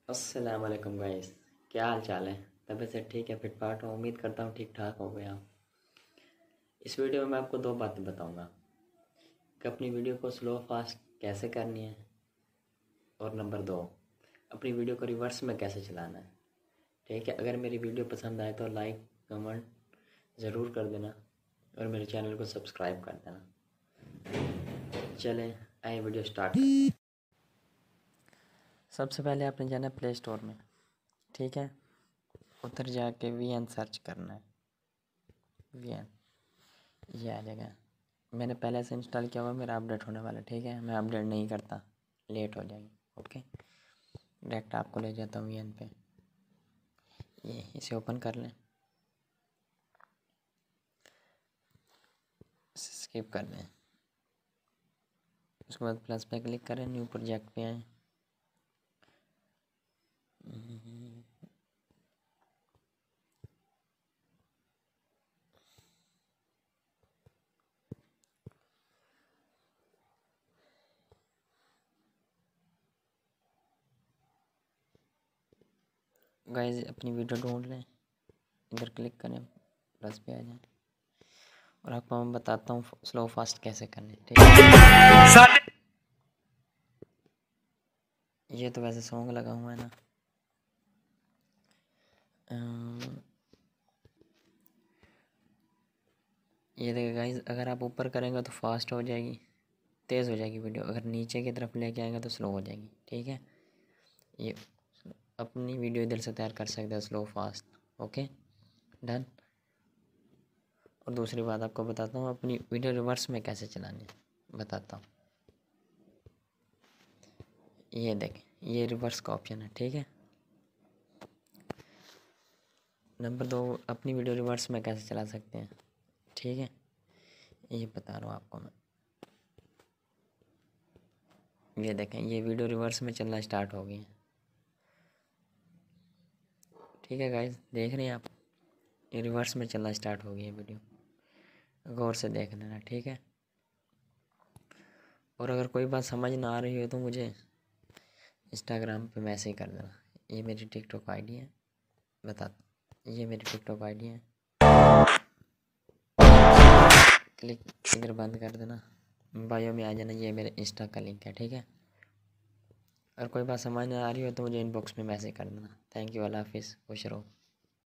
अस्सलाम वालेकुम गाइस, क्या हाल चाल है। तबीयत से ठीक है, फिटफाट हो। उम्मीद करता हूँ ठीक ठाक हो गया। इस वीडियो में मैं आपको दो बातें बताऊंगा कि अपनी वीडियो को स्लो फास्ट कैसे करनी है, और नंबर दो, अपनी वीडियो को रिवर्स में कैसे चलाना है। ठीक है, अगर मेरी वीडियो पसंद आए तो लाइक कमेंट ज़रूर कर देना और मेरे चैनल को सब्सक्राइब कर देना। चलें आए वीडियो स्टार्ट करते हैं। सबसे पहले आपने जाना प्ले स्टोर में। ठीक है, उधर जाके VN सर्च करना है। VN ये आ जाएगा। मैंने पहले से इंस्टॉल किया हुआ, मेरा अपडेट होने वाला। ठीक है, मैं अपडेट नहीं करता, लेट हो जाएगी। ओके, डायरेक्ट आपको ले जाता हूँ VN पे। ये इसे ओपन कर लें, स्किप कर लें। उसके बाद प्लस पे क्लिक करें, न्यू प्रोजेक्ट पे आए। गाइस अपनी वीडियो ढूंढ लें, इधर क्लिक करें, प्लस पे आ जाए और आपको मैं बताता हूँ स्लो फास्ट कैसे करने। ठीक है, ये तो वैसे सॉन्ग लगा हुआ है ना। ये देखिए गाइस, अगर आप ऊपर करेंगे तो फास्ट हो जाएगी, तेज़ हो जाएगी वीडियो। अगर नीचे की तरफ लेके आएंगे तो स्लो हो जाएगी। ठीक है, ये अपनी वीडियो इधर से तैयार कर सकते हैं, स्लो फास्ट। Okay done. और दूसरी बात आपको बताता हूँ, अपनी वीडियो रिवर्स में कैसे चलानी है बताता हूँ। ये देखें, ये रिवर्स का ऑप्शन है। ठीक है, नंबर दो, अपनी वीडियो रिवर्स में कैसे चला सकते हैं। ठीक है, ये बता रहा हूँ आपको मैं। ये देखें, ये वीडियो रिवर्स में चलना स्टार्ट हो गई है। ठीक है गाइस, देख रहे हैं आप, ये रिवर्स में चलना स्टार्ट हो गई है वीडियो, गौर से देख लेना। ठीक है, और अगर कोई बात समझ ना आ रही हो तो मुझे इंस्टाग्राम पे मैसेज कर देना। ये मेरी टिकटॉक आईडी है, बता, ये मेरी टिकटॉक आईडी है। क्लिक इधर बंद कर देना, बायो में आ जाना, ये मेरे इंस्टा का लिंक है। ठीक है, अगर कोई बात समझ ना आ रही हो तो मुझे इनबॉक्स में मैसेज कर देना। थैंक यू, अल्लाह हाफिज़, खुश रहो।